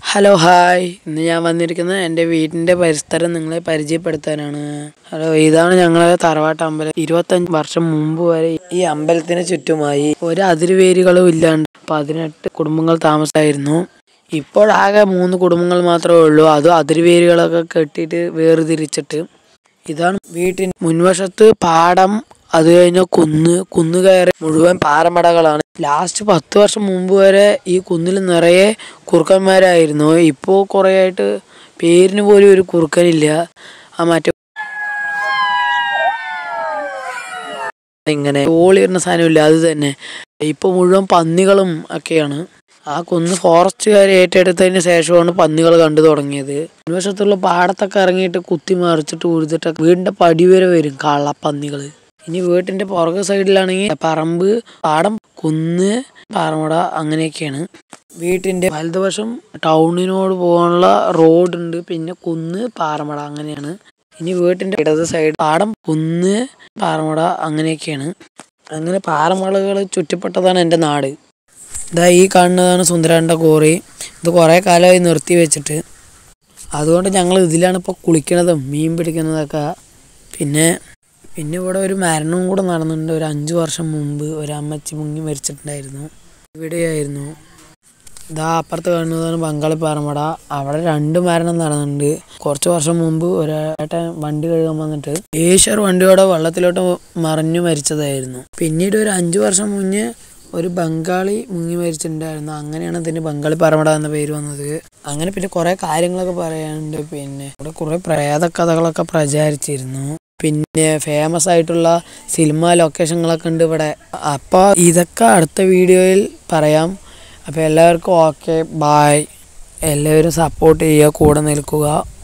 Hello hi ഇന്ന് ഞാൻ വന്നിരിക്കുന്നത് എൻ്റെ വീടിൻ്റെ പരിസരം നിങ്ങളെ പരിചയപ്പെടുത്താനാണ്. ഹലോ, ഇതാണ് ഞങ്ങളുടെ തറവാട്ട് അമ്പലം. 25 വർഷം മുമ്പ് വരെ ഈ അമ്പലത്തിന് ചുറ്റുമായി ഒരു അതിരുവേരുകളും ഇല്ലാണ്ട് 18 കുടുംബങ്ങൾ താമസമായിരുന്നു. ഇപ്പോൾ ആകെ 3 കുടുംബങ്ങൾ മാത്രമേ ഉള്ളൂ, അതും അതിരുവേരുകളൊക്കെ കെട്ടിയിട്ട് വേർതിരിച്ചിട്ട്. ഇതാണ് വീട്ടിൻ്റെ മുൻവശത്ത് പാടം, അത് കഴിഞ്ഞ കുന്ന് കയറി മുഴുവൻ പാറമടകളാണ്. ലാസ്റ്റ് 10 വർഷം മുമ്പ് വരെ ഈ കുന്നിൽ നിറയെ കുറുക്കന്മാരായിരുന്നു. ഇപ്പോൾ കുറേ ആയിട്ട് പേരിന് പോലും ഒരു കുറുക്കനില്ല. മറ്റേ ഇങ്ങനെ തോളിടുന്ന സാധനമില്ല, അത് തന്നെ. ഇപ്പോൾ മുഴുവൻ പന്നികളും ഒക്കെയാണ്. ആ കുന്ന് ഫോറസ്റ്റുകാർ ഏറ്റെടുത്തതിന് ശേഷമാണ് പന്നികൾ കണ്ടു തുടങ്ങിയത്. മുൻവശത്തുള്ള പാടത്തൊക്കെ ഇറങ്ങിയിട്ട് കുത്തി മറിച്ചിട്ട് ഉഴുതിട്ടൊക്കെ വീടിൻ്റെ പടി വരെ വരും കള്ളപ്പന്നികൾ. ഇനി വീട്ടിൻ്റെ പുറകു സൈഡിലാണെങ്കിൽ പറമ്പ്, പാടം, കുന്ന്, പാറമട അങ്ങനെയൊക്കെയാണ്. വീട്ടിൻ്റെ വലതുവശം ടൗണിനോട് പോകാനുള്ള റോഡുണ്ട്, പിന്നെ കുന്ന്, പാറമട അങ്ങനെയാണ്. ഇനി വീട്ടിൻ്റെ ഇടത് സൈഡ് പാടം, കുന്ന്, പാറമട അങ്ങനെയൊക്കെയാണ്. അങ്ങനെ പാറമടകൾ ചുറ്റപ്പെട്ടതാണ് എൻ്റെ നാട്. ഇതാ ഈ കാണുന്നതാണ് സുന്ദരൻ്റെ കോറി. ഇത് കുറേ കാലമായി നിർത്തി വെച്ചിട്ട്. അതുകൊണ്ട് ഞങ്ങൾ ഇതിലാണ് ഇപ്പോൾ കുളിക്കണതും മീൻ പിടിക്കുന്നതൊക്കെ. പിന്നെ ഇവിടെ ഒരു മരണവും കൂടെ നടന്നിട്ടുണ്ട്. ഒരു 5 വർഷം മുമ്പ് ഒരു അമ്മച്ചി മുങ്ങി മരിച്ചിട്ടുണ്ടായിരുന്നു. ഇവിടെയായിരുന്നു. ഇതാ അപ്പുറത്ത് കാണുന്നതാണ് ബംഗാളി പാറമട. അവിടെ 2 മരണം നടന്നിട്ടുണ്ട്. കുറച്ച് വർഷം മുമ്പ് ഒരേട്ടൻ വണ്ടി കഴുകാൻ വന്നിട്ട് ഏഷ്യർ വണ്ടിയോടെ വെള്ളത്തിലോട്ട് മറിഞ്ഞു മരിച്ചതായിരുന്നു. പിന്നീട് ഒരു 5 വർഷം മുന്നേ ഒരു ബംഗാളി മുങ്ങി മരിച്ചിട്ടുണ്ടായിരുന്നു. അങ്ങനെയാണ് ഇതിന് ബംഗാളി പാറമട എന്ന പേര് വന്നത്. അങ്ങനെ പിന്നെ കുറേ കാര്യങ്ങളൊക്കെ പറയാനുണ്ട്. പിന്നെ ഇവിടെ കുറേ പ്രേത കഥകളൊക്കെ പ്രചാരിച്ചിരുന്നു. പിന്നെ ഫേമസ് ആയിട്ടുള്ള സിനിമ ലൊക്കേഷനുകളൊക്കെ ഉണ്ട് ഇവിടെ. അപ്പോൾ ഇതൊക്കെ അടുത്ത വീഡിയോയിൽ പറയാം. അപ്പോൾ എല്ലാവർക്കും ഓക്കെ, ബായ്. എല്ലാവരും സപ്പോർട്ട് ചെയ്യുക, കൂടെ നിൽക്കുക.